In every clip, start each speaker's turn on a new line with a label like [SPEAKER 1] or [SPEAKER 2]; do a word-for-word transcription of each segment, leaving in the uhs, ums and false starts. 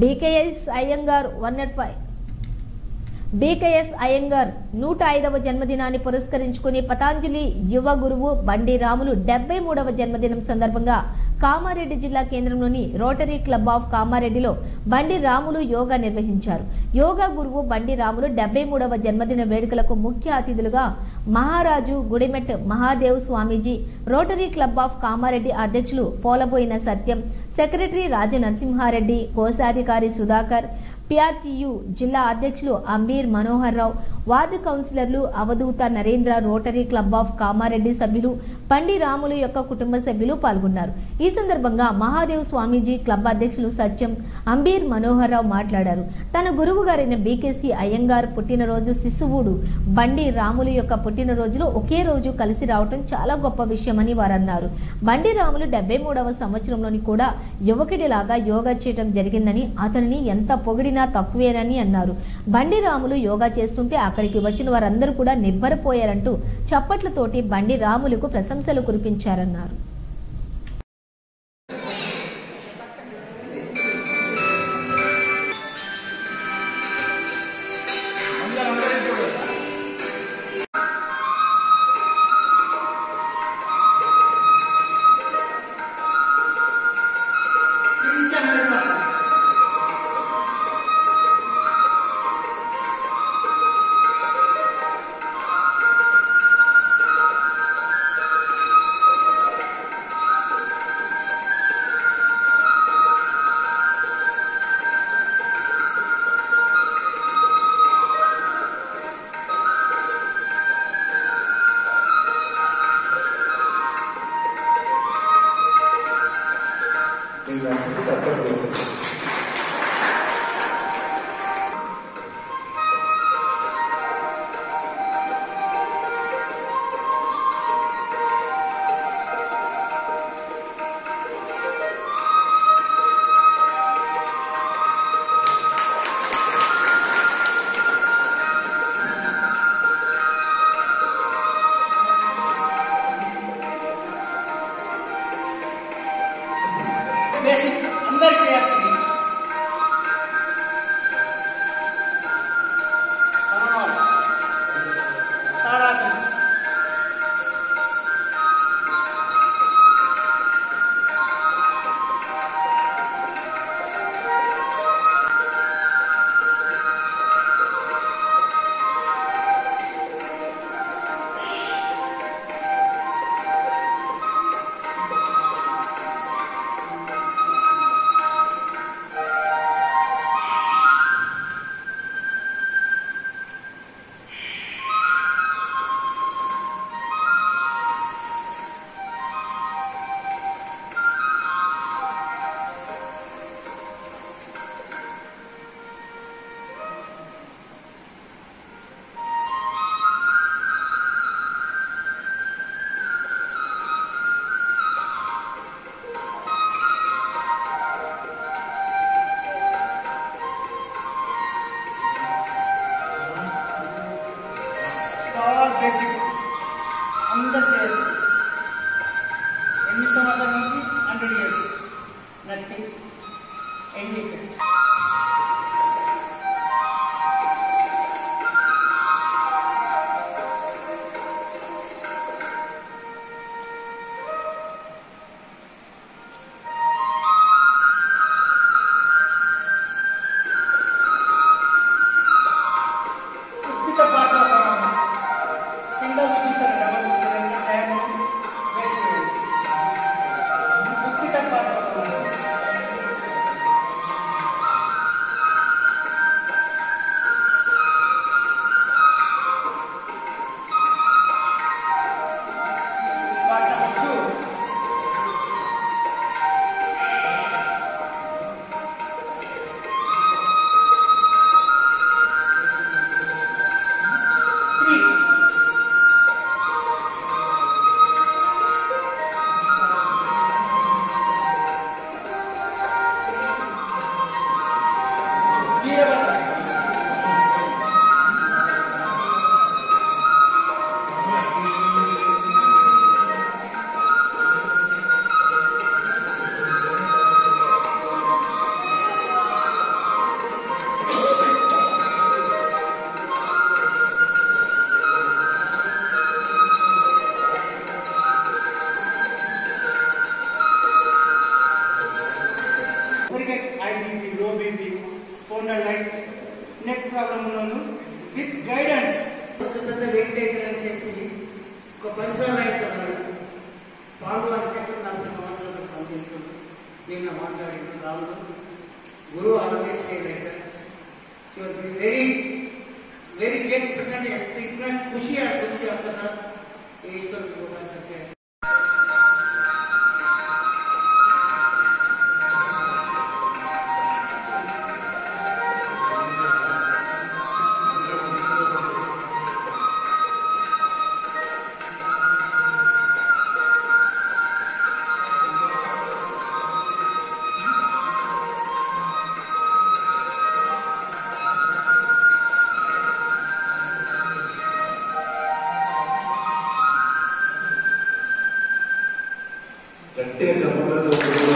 [SPEAKER 1] BKS Iyengar one not five BKS Iyengar నూట ఐదవ జన్మదినాన్ని పురస్కరించుకుని పతాంజలి యువ గురువు బండి రాములు డెబ్బై మూడవ జన్మదినం సందర్భంగా కామారెడ్డి జిల్లా కేంద్రంలోని రోటరీ క్లబ్ ఆఫ్ కామారెడ్డిలో బండి రాములు యోగా నిర్వహించారు. యోగా గురువు బండి రాములు డెబ్బై మూడవ జన్మదిన వేడుకలకు ముఖ్య అతిథులుగా Maharaju Gudimet Mahadev Swamiji, rotary club of Kamareddy అధ్యక్షులు పోలబోయిన సత్యం, సెక్రటరీ రాజ నరసింహారెడ్డి, కోశాధికారి సుధాకర్, పిఆర్టీయు జిల్లా అధ్యక్షులు అంబీర్ మనోహర్ రావు, వార్డు కౌన్సిలర్లు Avadhoota Narendra, rotary club of Kamareddy సభ్యులు, బండి రాములు యొక్క కుటుంబ సభ్యులు పాల్గొన్నారు. ఈ సందర్భంగా మహాదేవ్ స్వామీజీ క్లబ్ అధ్యక్షులు సత్యం, అంబీర్ మనోహర్ రావు మాట్లాడారు. తన గురువు గారైన బీకేసీ అయ్యంగార్ పుట్టినరోజు శిశువుడు బండి రాములు యొక్క పుట్టినరోజులో ఒకే రోజు కలిసి రావటం చాలా గొప్ప విషయమని వారు అన్నారు. బండి రాములు డెబ్బై మూడవ సంవత్సరంలోని కూడా యువకుడిలాగా యోగా చేయటం జరిగిందని, అతనిని ఎంత పొగిడి తక్కువేనని అన్నారు. బండి రాములు యోగా చేస్తుంటే అక్కడికి వచ్చిన వారందరూ కూడా నిబ్బరపోయారంటూ చప్పట్లతోటి బండి రాములకు ప్రశంసలు కురిపించారన్నారు.
[SPEAKER 2] బీపీ, స్పాండలైట్, నెక్ ప్రాబ్లం ఉన్నోళ్ళు విత్ గైడెన్స్ పెద్ద వెయిటేజ్ అని చెప్పి ఒక పరిసరాలు అయిపోయినారు. పాలు అంటే నలభై సంవత్సరాలు పనిచేస్తుంది. నేను మాట్లాడిన Ramudu Guru always say like so very very great percent है. तो इतना खुशी है खुशी आपके साथ ईश्वर की भगवान करते हैं.
[SPEAKER 3] గట్టిగా చెప్పడంలో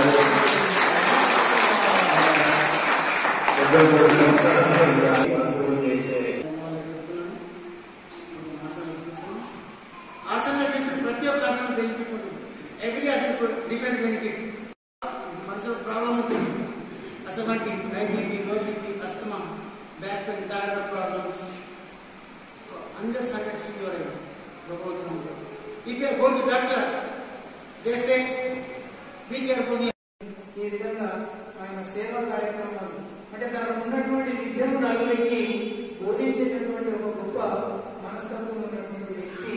[SPEAKER 2] ఆసన చేసిన ప్రతి ఒక్క ఆసన బెనిఫిట్ ఉంటుంది. Every asana different benefit. మనసులో ప్రాబ్లం ఉంటుంది, అసమాకి diabetes, low BP, asthma, back pain, thyroid problems, hundreds hundreds your if you go to doctor they say be careful. ఈ విధంగా ఆయన సేవా కార్యక్రమాలు అంటే తనకు ఉన్నటువంటి విద్యను నలుగురికి బోధించేటటువంటి ఒక గొప్ప మనస్తత్వం ఉన్నటువంటి వ్యక్తి.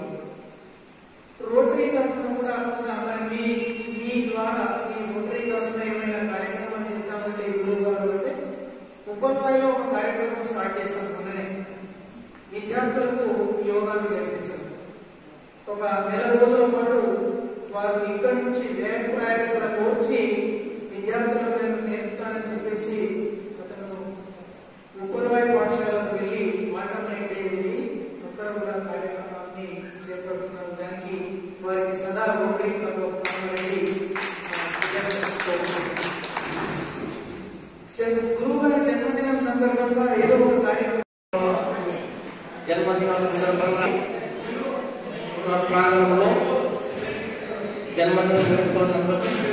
[SPEAKER 2] రోటరీ తరఫున కూడా మీ మీ ద్వారా మీ రోటరీ తరఫున ఏమైనా కార్యక్రమాలు చేద్దామంటే గురువు గారు అంటే ఉపాధ్యాయులో ఒక కార్యక్రమం స్టార్ట్ చేస్తాం. మొన్ననే విద్యార్థులకు యోగాను నేర్పించారు. ఒక నెల రోజుల పాటు వారు ఇక్కడి నుంచి వేగ ప్రయాసాలకు వచ్చి విద్యార్థులకు నేను నేర్పుతానని చెప్పేసి అతను ఉప్పలవాయి పాఠశాలకు వెళ్ళి వాటర్ నైట్ వెళ్ళి అక్కడ కూడా కార్యక్రమాన్ని చేపడుతున్నారు. దానికి వారికి సదా రోటరీ గురువు గారి జన్మదినం సందర్భంగా ఏదో ఒక కార్యక్రమం
[SPEAKER 4] జన్మదినం సందర్భంగా ప్రాంగణంలో జన్మదిన వేడుకల సందర్భంగా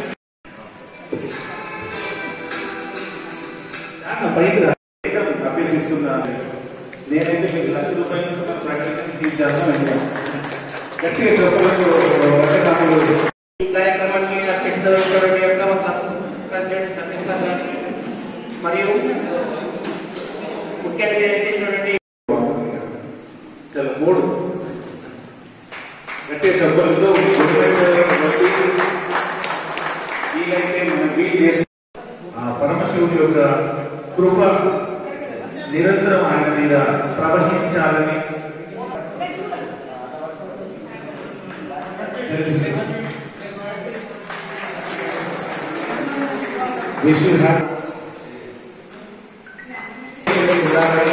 [SPEAKER 3] అభ్యసిస్తున్నా. నేనైతే మీకు లక్ష రూపాయలు ప్రకటన సీజ్ చేస్తాను. గట్టిగా చెప్పవచ్చు.
[SPEAKER 4] ఈ కార్యక్రమానికి అధ్యక్షుడైనటువంటి యొక్క ప్రెసిడెంట్ సత్యం సార్ గారికి మరియు ముఖ్య అతిథి చేసినటువంటి
[SPEAKER 3] చాలా మూడు గట్టిగా చెప్పడంతో వీలైతే మనం వీలు చేసి ఆ పరమశివుడి యొక్క కృప నిరంతరం ఆయన మీద ప్రవహించాలని విష్ యు హ్యావ్